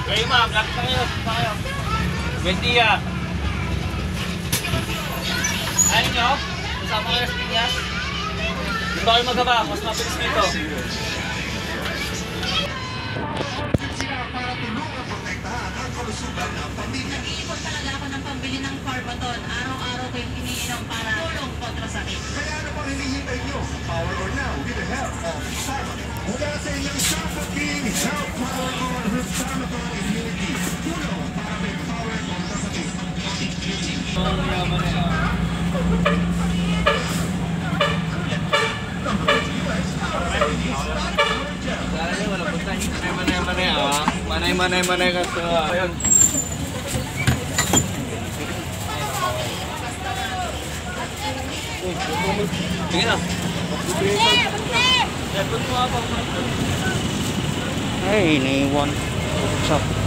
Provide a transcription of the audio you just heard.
Kayo ma'am, lapit na kayo. Buen dia. Ayaw nyo? Kasama kayo sa pinyas? Dito kayo magaba, mas mabilis dito. Nag-iipon talaga ako ng pambili ng Farbaton. Araw-araw ko yung iniinom para tulong kontra sakit. Kaya ano pang hinihintay nyo? Power on now with the help of Farbaton. Mula sa inyong Shoppa King, help power on with Farbaton Immunity. Tulong para may power kontra sakit. Ang yaman na yan. Manay ka sa... Ayun. Sige na. Ay, naiwan. What's up?